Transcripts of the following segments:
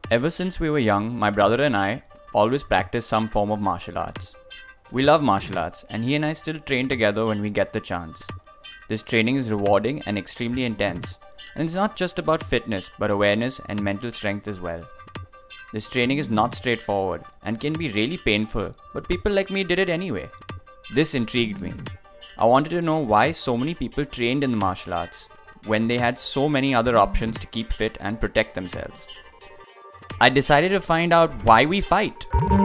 Ever since we were young, my brother and I always practiced some form of martial arts. We love martial arts, and he and I still train together when we get the chance. This training is rewarding and extremely intense, and it's not just about fitness but awareness and mental strength as well. This training is not straightforward and can be really painful, but people like me did it anyway. This intrigued me. I wanted to know why so many people trained in the martial arts when they had so many other options to keep fit and protect themselves. I decided to find out why we fight.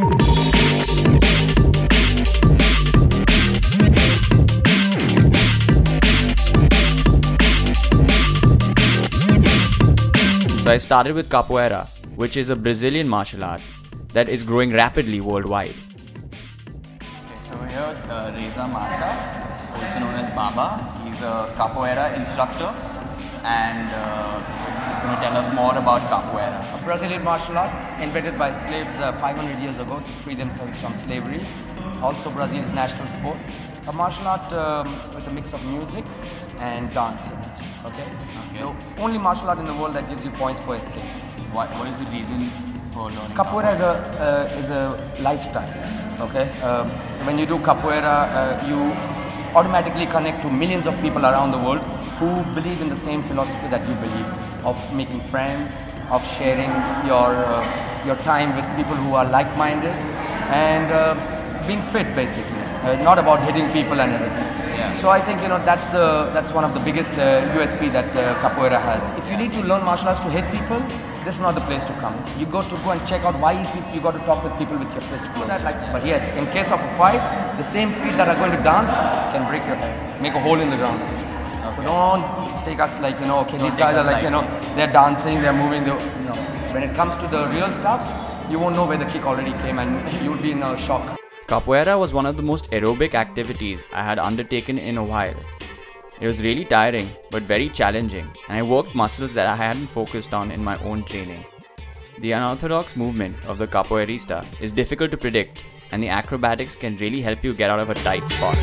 So I started with Capoeira, which is a Brazilian martial art that is growing rapidly worldwide. Okay, so here Reza Massa, also known as Baba. He's a Capoeira instructor and he's going to tell us more about Capoeira. A Brazilian martial art invented by slaves 500 years ago to free themselves from slavery. Also Brazil's national sport. A martial art with a mix of music and dance in it. Okay? So only martial art in the world that gives you points for escape. What is the reason for learning Capoeira? Is a lifestyle. Okay? When you do Capoeira, you automatically connect to millions of people around the world who believe in the same philosophy that you believe, of making friends, of sharing your time with people who are like-minded, and being fit basically. Not about hitting people and everything. Yeah. So I think that's one of the biggest USP that Capoeira has. If you need to learn martial arts to hit people, this is not the place to come. You got to go and check out why you got to talk with people with your fist closed. But yes, in case of a fight, the same feet that are going to dance can break your head, make a hole in the ground. Okay. So don't take us like, okay, these guys are like, they're dancing, they're moving. When it comes to the real stuff, you won't know where the kick already came and you'll be in a shock. Capoeira was one of the most aerobic activities I had undertaken in a while. It was really tiring but very challenging, and I worked muscles that I hadn't focused on in my own training. The unorthodox movement of the capoeirista is difficult to predict, and the acrobatics can really help you get out of a tight spot.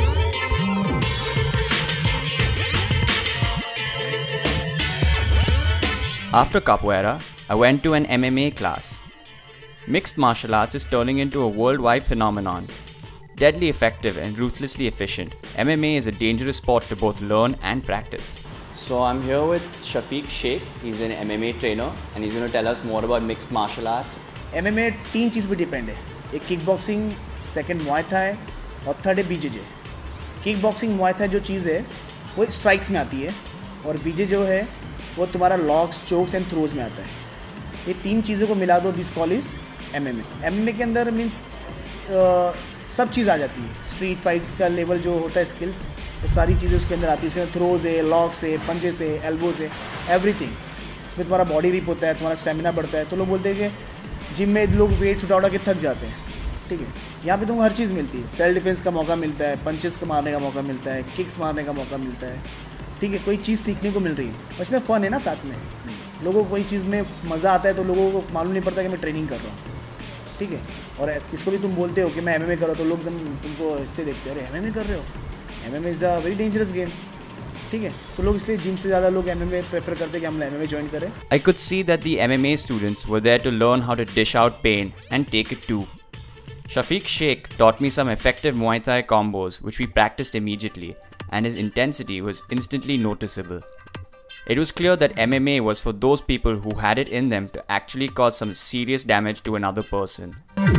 After Capoeira, I went to an MMA class. Mixed martial arts is turning into a worldwide phenomenon. Deadly effective and ruthlessly efficient, MMA is a dangerous sport to both learn and practice. So I'm here with Shafiq Sheikh. He's an MMA trainer and he's going to tell us more about mixed martial arts. MMA तीन चीज़ पे depend है. एक kick boxing, second Muay Thai और third है BJJ. Kick boxing Muay Thai जो चीज़ है वो स्ट्राइक्स में आती है और बीजे जो है वो तुम्हारा लॉक्स, चोक्स एंड थ्रोज में आता है. ये तीन चीज़ों को मिला दो, this call is MMA. MMA के अंदर मीन्स सब चीज़ आ जाती है. स्ट्रीट फाइट्स का लेवल जो होता है, स्किल्स, तो सारी चीज़ें उसके अंदर आती है. उसके अंदर थ्रोज है, लॉक्स है, पंचेस है, एल्बोज है, एवरीथिंग. उसमें तुम्हारा बॉडी रिप होता है, तुम्हारा स्टेमिना बढ़ता है. तो लोग बोलते हैं कि जिम में लोग वेट्स उठा के थक जाते हैं. ठीक है, यहाँ पे तुमको हर चीज़ मिलती है. सेल्फ डिफेंस का मौका मिलता है, पंचेस को मारने का मौका मिलता है, किक्स मारने का मौका मिलता है. ठीक है, कोई चीज़ सीखने को मिल रही है. उसमें फ़न है ना साथ में. लोगों को कोई चीज़ में मज़ा आता है तो लोगों को मालूम नहीं पड़ता कि मैं ट्रेनिंग कर रहा हूँ. ठीक है, और किसको भी तुम बोलते हो कि मैं MMA कर रहा हूँ तो लोग तुमको इससे देखते हैं, अरे MMA कर रहे हो. MMA is a very dangerous game. ठीक है, तो लोग इसलिए जिम से ज़्यादा लोग MMA प्रेफर करते हैं कि हम MMA ज्वाइन करें. I could see that the MMA students were there to learn how to dish out pain and take it too. Shafiq Sheikh taught me some effective Muay Thai combos which we practiced immediately, and his intensity was instantly noticeable. It was clear that MMA was for those people who had it in them to actually cause some serious damage to another person.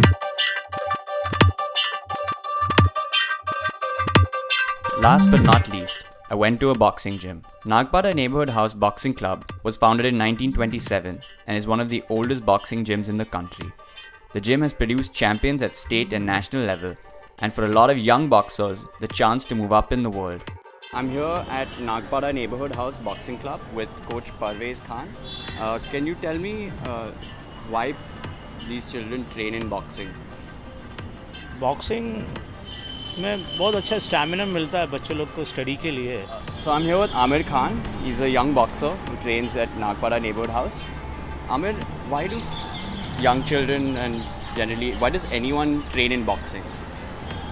Last but not least, I went to a boxing gym. Nagpada Neighborhood House Boxing Club was founded in 1927 and is one of the oldest boxing gyms in the country. The gym has produced champions at state and national level, and for a lot of young boxers, the chance to move up in the world. I'm here at Nagpada Neighborhood House Boxing Club with Coach Parvez Khan. Can you tell me why these children train in boxing? Boxing में बहुत अच्छा stamina मिलता है बच्चे लोग को study के लिए. So I'm here with Amir Khan. He's a young boxer who trains at Nagpada Neighborhood House. Amir, why do young children and generally, why does anyone train in boxing?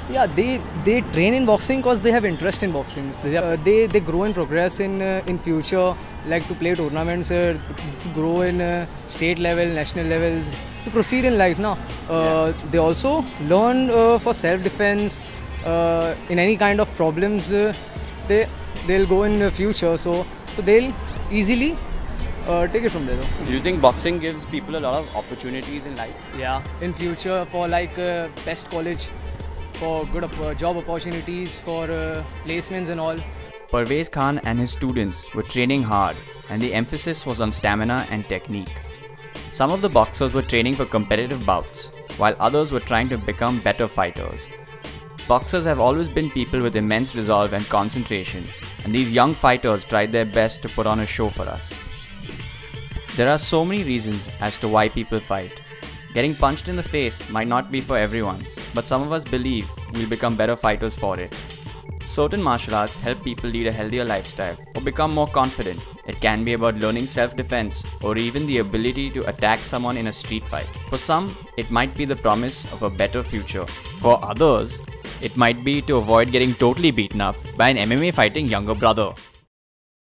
Yeah, they train in boxing because they have interest in boxing. They grow and progress in future, like to play tournaments, to grow in state level, national levels, to proceed in life. Now, they also learn for self-defense in any kind of problems. They'll go in the future, so they'll easily take it from there. Though. Do you think boxing gives people a lot of opportunities in life? Yeah, in future for like best college, for good job opportunities, for placements and all. Parvez Khan and his students were training hard, and the emphasis was on stamina and technique. Some of the boxers were training for competitive bouts, while others were trying to become better fighters. Boxers have always been people with immense resolve and concentration, and these young fighters tried their best to put on a show for us. There are so many reasons as to why people fight. Getting punched in the face might not be for everyone, but some of us believe we'll become better fighters for it. Certain martial arts help people lead a healthier lifestyle or become more confident. It can be about learning self-defense or even the ability to attack someone in a street fight. For some, it might be the promise of a better future. For others, it might be to avoid getting totally beaten up by an MMA fighting younger brother.